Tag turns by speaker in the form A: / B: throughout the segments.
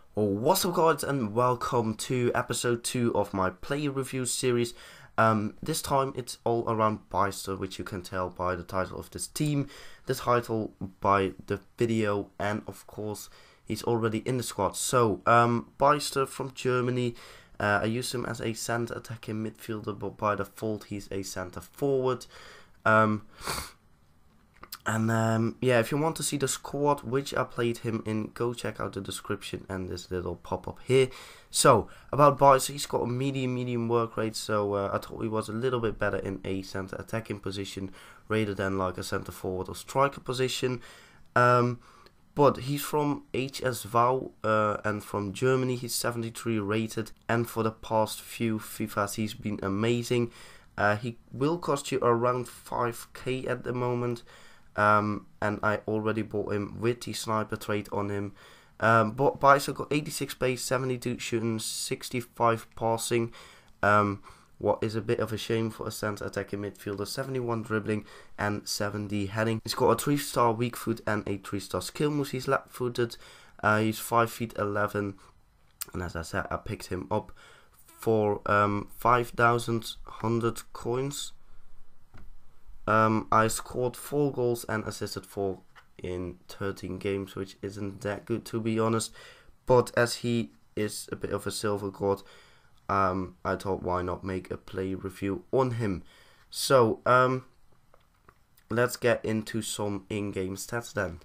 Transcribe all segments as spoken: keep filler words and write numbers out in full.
A: What's up guys, and welcome to episode two of my player review series. Um, this time it's all around Beister, which you can tell by the title of this team, the title by the video, and of course he's already in the squad. So um, Beister from Germany, uh, I use him as a center attacking midfielder, but by default he's a center forward. Um, And um, yeah, if you want to see the squad which I played him in, go check out the description and this little pop-up here. So, about Beister, he's got a medium, medium work rate, so uh, I thought he was a little bit better in a center attacking position rather than like a center forward or striker position. Um, but he's from H S V uh, and from Germany. He's seventy-three rated, and for the past few FIFAs he's been amazing. Uh, he will cost you around five K at the moment. Um, and I already bought him with the sniper trait on him. Um, but Beister got eighty-six pace, seventy-two shooting, sixty-five passing. Um, what is a bit of a shame for a center attacking midfielder. seventy-one dribbling and seventy heading. He's got a three star weak foot and a three star skill moves. He's left footed. Uh, he's five feet eleven. And as I said, I picked him up for um, five thousand one hundred coins. Um, I scored four goals and assisted four in thirteen games, which isn't that good to be honest. But as he is a bit of a silver god, um, I thought why not make a play review on him. So um, let's get into some in-game stats then.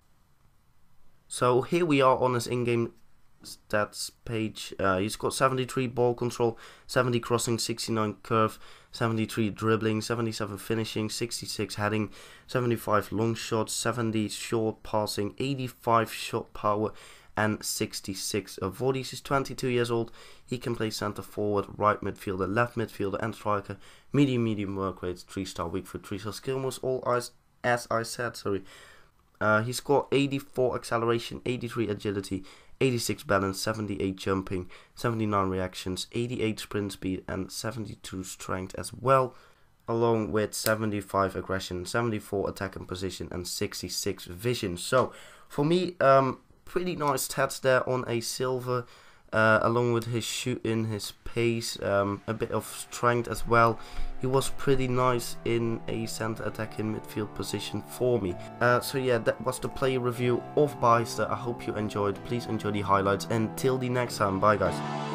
A: So here we are on his in-game stats page. Uh, he's got seventy-three ball control, seventy crossing, sixty-nine curve, seventy-three dribbling, seventy-seven finishing, sixty-six heading, seventy-five long shots, seventy short passing, eighty-five shot power, and sixty-six avoids. He's twenty-two years old. He can play center forward, right midfielder, left midfielder, and striker. Medium, medium work rate, three star weak foot, three star skill moves. All as as I said, sorry. Uh, he's got eighty-four acceleration, eighty-three agility, eighty-six balance, seventy-eight jumping, seventy-nine reactions, eighty-eight sprint speed, and seventy-two strength as well, along with seventy-five aggression, seventy-four attack and position, and sixty-six vision. So for me, um, pretty nice stats there on a silver, uh, along with his shooting, his pace, um, a bit of strength as well. He was pretty nice in a center attacking midfield position for me. Uh, so yeah, that was the play review of Beister. I hope you enjoyed. Please enjoy the highlights. Until the next time, bye guys.